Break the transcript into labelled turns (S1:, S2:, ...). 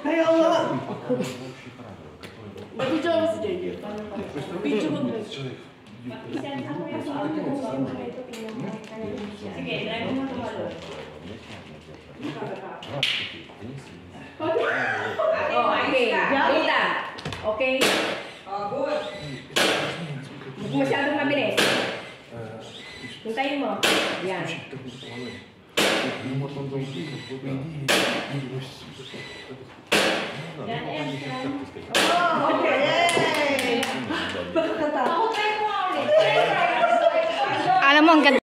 S1: Kaya nga!
S2: Video mo si JJ. Video mo.
S3: Isend ako yung sa audio kung ano ito tingnan mo. Sige, drive mo tumalo. Okay, Rita. Okay.
S4: Good.
S3: Huwag masyadong mabilis. Hintayin mo. Yan.
S1: Oh, okay! Yay!
S3: Ako try mo nga ulit.
S5: Alam mo, ang ganda.